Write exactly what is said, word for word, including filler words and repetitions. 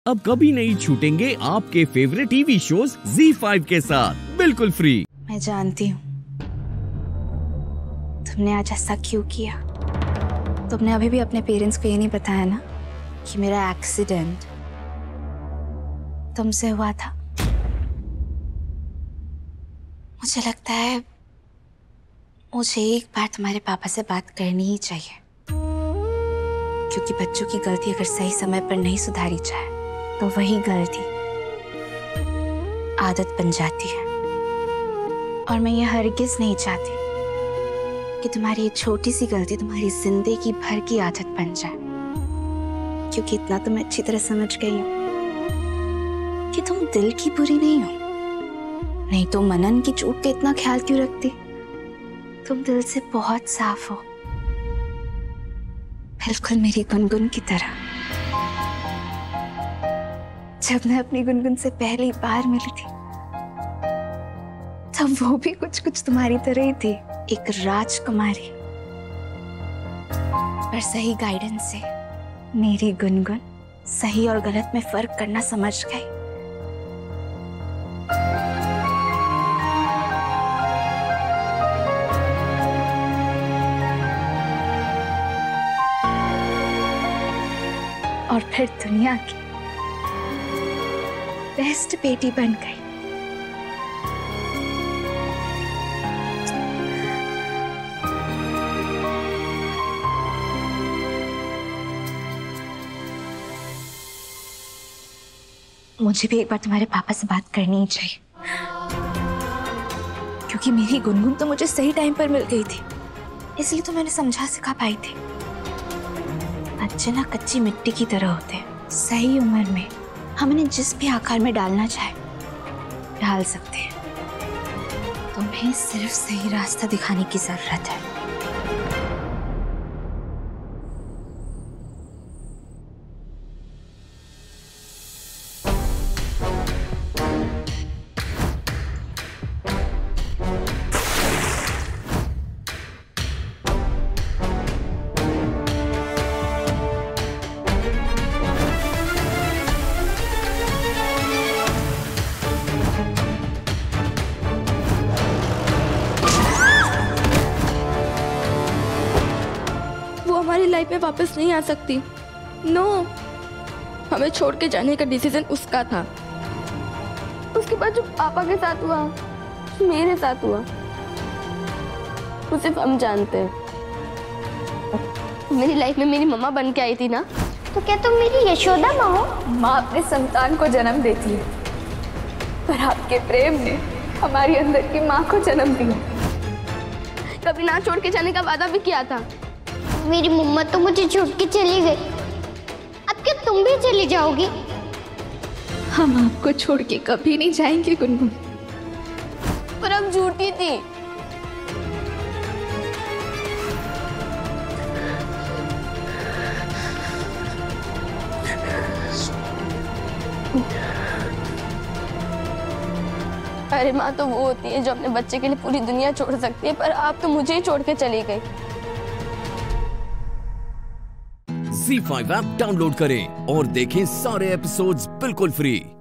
अब कभी नहीं छूटेंगे आपके favourite TV shows Zee five के साथ बिल्कुल फ्री। मैं जानती हूँ तुमने आज ऐसा क्यों किया। तुमने अभी भी अपने पेरेंट्स को ये नहीं बताया ना कि मेरा एक्सीडेंट तुमसे हुआ था। मुझे लगता है मुझे एक बार तुम्हारे पापा से बात करनी ही चाहिए, क्योंकि बच्चों की गलती अगर सही समय पर नहीं सुधारी जाए तो वही गलती आदत बन जाती है। और मैं ये हरगिज नहीं चाहती कि तुम्हारी ये छोटी सी गलती तुम्हारी जिंदगी भर की आदत बन जाए, क्योंकि इतना तो मैं अच्छी तरह समझ गई हूँ कि तुम दिल की बुरी नहीं हो। नहीं तो मनन की चोट का इतना ख्याल क्यों रखती। तुम दिल से बहुत साफ हो, बिल्कुल मेरी गुनगुन की तरह। जब मैं अपनी गुनगुन से पहली बार मिली थी तब वो भी कुछ कुछ तुम्हारी तरह ही थी, एक राजकुमारी। पर सही गाइडेंस से मेरी गुनगुन सही और गलत में फर्क करना समझ गई। और फिर दुनिया की बेस्ट बेटी बन गई। मुझे भी एक बार तुम्हारे पापा से बात करनी ही चाहिए, क्योंकि मेरी गुनगुन तो मुझे सही टाइम पर मिल गई थी, इसलिए तो मैंने समझा सिखा पाई थी। बच्चे ना कच्ची मिट्टी की तरह होते हैं, सही उम्र में हम इन्हें जिस भी आकार में डालना चाहे डाल सकते हैं। तुम्हें सिर्फ सही रास्ता दिखाने की जरूरत है। हमारी लाइफ में वापस नहीं आ सकती। नो, हमें छोड़ के जाने का डिसीजन उसका था। उसके बाद जो पापा के साथ हुआ, मेरे साथ हुआ, वो सिर्फ हम जानते हैं। मेरी लाइफ में मेरी मम्मा बन के आई थी ना। तो क्या तुम मेरी यशोदा माँ हो? माँ अपने संतान को जन्म देती है, पर आपके प्रेम ने हमारी अंदर की माँ को जन्म दिया। कभी ना छोड़ के जाने का वादा भी किया था। मेरी मम्मा तो मुझे छोड़ के चली गई, अब क्या तुम भी चली जाओगी? हम आपको छोड़ के कभी नहीं जाएंगे गुनगुन। पर अब झूठी थी। अरे माँ तो वो होती है जो अपने बच्चे के लिए पूरी दुनिया छोड़ सकती है, पर आप तो मुझे ही छोड़ के चली गई। ज़ी फाइव ऐप डाउनलोड करें और देखें सारे एपिसोड्स बिल्कुल फ्री।